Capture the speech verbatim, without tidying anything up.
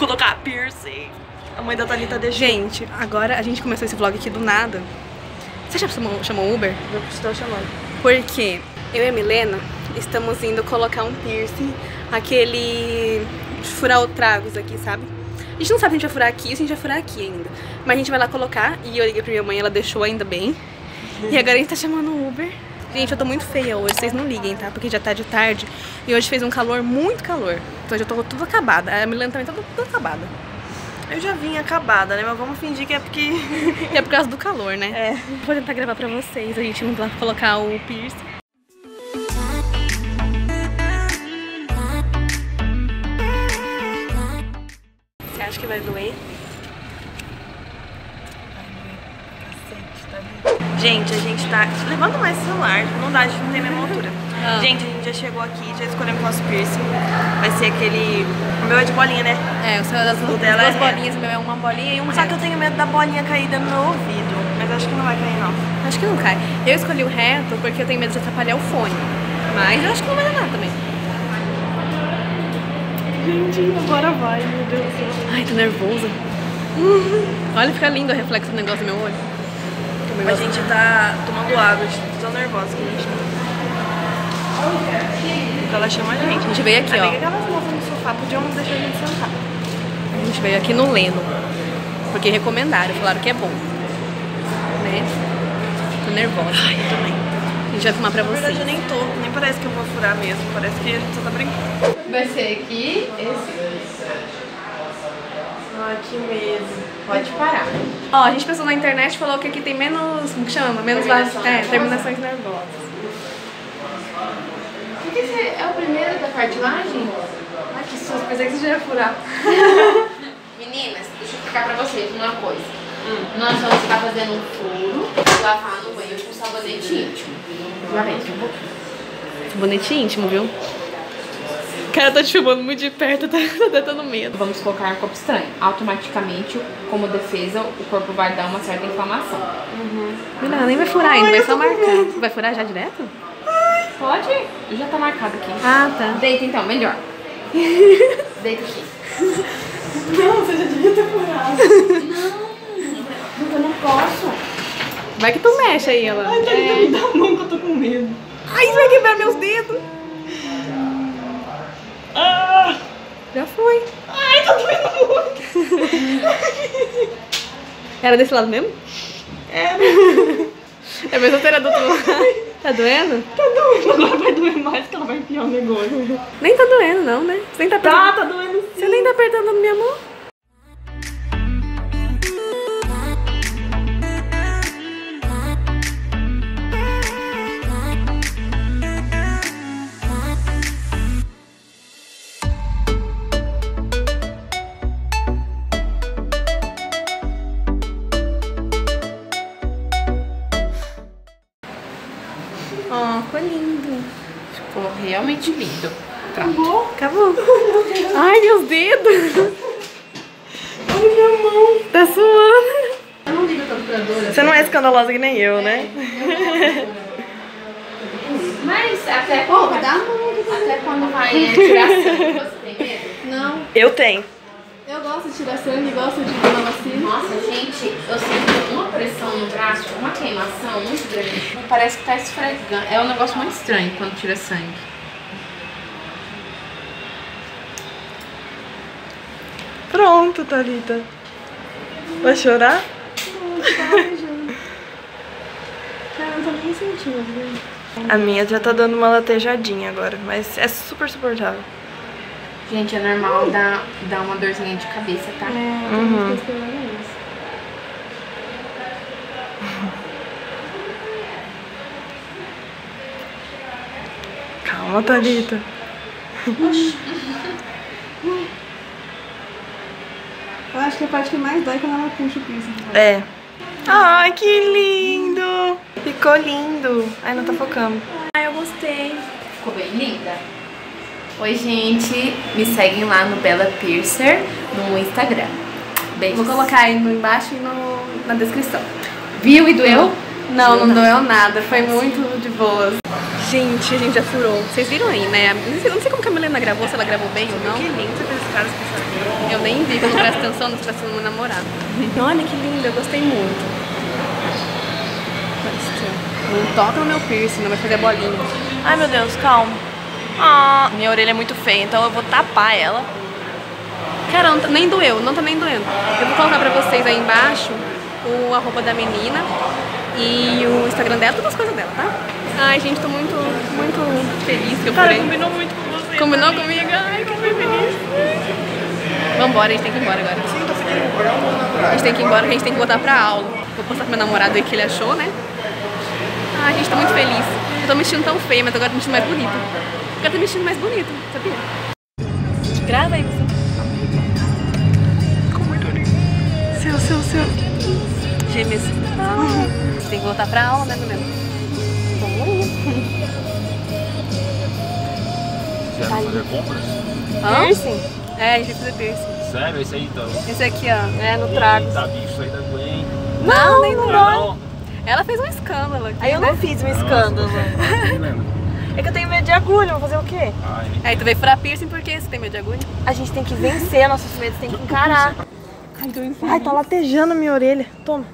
colocar piercing. A mãe da Thalita deixou. Gente, agora a gente começou esse vlog aqui do nada. Você já chamou, chamou Uber? Eu estou chamando. Porque eu e a Milena estamos indo colocar um piercing, aquele furar o tragos aqui, sabe? A gente não sabe se a gente vai furar aqui ou se a gente vai furar aqui ainda. Mas a gente vai lá colocar e eu liguei pra minha mãe, ela deixou ainda bem. E agora a gente tá chamando o Uber. Gente, eu tô muito feia hoje, vocês não liguem, tá? Porque já tá de tarde e hoje fez um calor, muito calor. Então eu já tô toda acabada, a Milena também tá toda, toda acabada. Eu já vim acabada, né? Mas vamos fingir que é porque... é por causa do calor, né? É. Vou tentar gravar pra vocês, a gente não vai colocar o piercing. Você acha que vai doer? Gente, a gente tá... Levanta mais o celular, não dá, a gente não tem a mesma altura. Ah. Gente, a gente já chegou aqui, já escolhemos o nosso piercing. Vai ser aquele... O meu é de bolinha, né? É, o seu é das O dela duas é bolinhas, o meu é uma bolinha e um Só reto. que eu tenho medo da bolinha cair dentro do meu ouvido. Mas acho que não vai cair, não. Acho que não cai. Eu escolhi o reto porque eu tenho medo de atrapalhar o fone. Mas eu acho que não vai dar nada também. Gente, agora vai, meu Deus do céu. Ai, tô nervosa. Olha, fica lindo o reflexo do negócio no meu olho. A gente tá tomando água, a gente tá tão nervosa que a gente tá. Então ela chama a gente. A gente veio aqui, Amiga, ó. aquelas moças no sofá podiam deixar a gente sentar. A gente veio aqui no Leno. Porque recomendaram, falaram que é bom. Né? Tô nervosa. Ai, eu também. A gente vai filmar pra Na vocês. verdade, eu nem tô, nem parece que eu vou furar mesmo. Parece que a gente só tá brincando. Vai ser aqui, esse. Ai, que medo. Pode parar. Ó, a gente pensou na internet e falou que aqui tem menos, como que chama? Menos Terminação va- é, nervosa. terminações nervosas. Por que você é o primeiro da cartilagem? Ai, que susto, pensei que você já ia furar. Meninas, deixa eu explicar pra vocês uma coisa. Hum. Nós vamos estar fazendo um furo e lavar no banho com sabonete íntimo. Uma vez, um pouquinho. Sabonete íntimo, viu? Cara, eu tô te filmando muito de perto, tá, tá dando medo. Vamos colocar um corpo estranho. Automaticamente, como defesa, o corpo vai dar uma certa inflamação. Uhum. Não, nem vai furar ainda, vai só marcar. Vai furar já direto? Pode? Já tá marcado aqui. Ah, tá. Deita então, melhor. Deita aqui. Não, você já devia ter furado. Não, eu não posso. Vai que tu mexe aí, ela. Ai, Thalita, me dá a mão que eu tô com medo. Ai, você vai quebrar meus dedos. Ah! Já foi. Ai, tá doendo muito. Era desse lado mesmo? É, É mesmo ter do outro lado. Tá doendo? tá doendo. Agora vai doer mais que ela vai enfiar o negócio. Nem tá doendo, não, né? Você nem tá apertando. Tá, tá doendo sim. Você nem tá apertando na minha mão? Ó, ficou lindo. Ficou realmente lindo. Acabou? Acabou. Ai, meus dedos. Olha minha mão. Tá suando. Eu não ligo tanto pra dor. Você não é escandalosa que nem eu, né? Mas até quando, dá uma até quando vai né, tirar sangue, você tem medo? Não, Eu tenho. eu gosto de tirar sangue, gosto de tomar vacina. Nossa, gente, eu sinto uma pressão no braço, uma queimação muito grande. Parece que tá esfregando. É um negócio muito estranho quando tira sangue. Pronto, Thalita. Vai chorar? Cara, eu não tô nem sentindo, viu? A minha já tá dando uma latejadinha agora, mas é super suportável. Gente, é normal dar, dar uma dorzinha de cabeça, tá? É, Uhum. tô esperando isso. Calma, Thalita. Eu acho que a parte que mais dói é quando ela puxa o piercing. É. Ai, que lindo! Ficou lindo. Ai, não tá focando. Ai, eu gostei. Ficou bem linda? Oi, gente. Me seguem lá no Bella Piercer no Instagram. Beijos. Vou colocar aí no embaixo e no, na descrição. Viu e doeu? Não, não doeu nada. Foi muito de boas. Gente, a gente já furou. Vocês viram aí, né? Não sei, não sei como que a Milena gravou, se ela gravou bem ou não. Que lindo esse caras que Eu nem vi, quando presta atenção, não presta no meu namorado. Olha que lindo, eu gostei muito. Não toca no meu piercing, não vai fazer bolinha. Ai, meu Deus, calma. Ah, minha orelha é muito feia, então eu vou tapar ela. Cara, não tá, nem doeu, não tá nem doendo. Eu vou colocar pra vocês aí embaixo o arroba da menina e o Instagram dela, todas as coisas dela, tá? Ai, gente, tô muito, muito feliz que eu Cara, furei. combinou muito com você. Combinou comigo? Ai, que eu fui feliz. Vambora, a gente tem que ir embora agora. Sim, tô feliz. A gente tem que ir embora, a gente tem que voltar pra aula. Vou postar pro meu namorado aí o que ele achou, né? Ai, gente, tô muito feliz. Eu tô me sentindo tão feia, mas agora tô me sentindo mais bonita. Agora tô me sentindo mais bonita, sabia? Grava aí, você. Ficou muito lindo. Seu, seu, seu. Gêmeas. Ah. Você tem que voltar pra aula, né, Milena? Você vai fazer compras? Hã? Piercing? É, a gente vai fazer piercing. Sério? Esse aí então? Esse aqui, ó, é no trago. Tá bicho aí da Gwen. Não, nem Não, no não. Ela fez um escândalo aqui, Aí eu né? não fiz um escândalo. É que eu tenho medo de agulha, vou fazer o quê? Ai, Aí tu veio furar piercing porque você tem medo de agulha? A gente tem que vencer nossos medos, tem que encarar. Ai, tá latejando a minha orelha. Toma.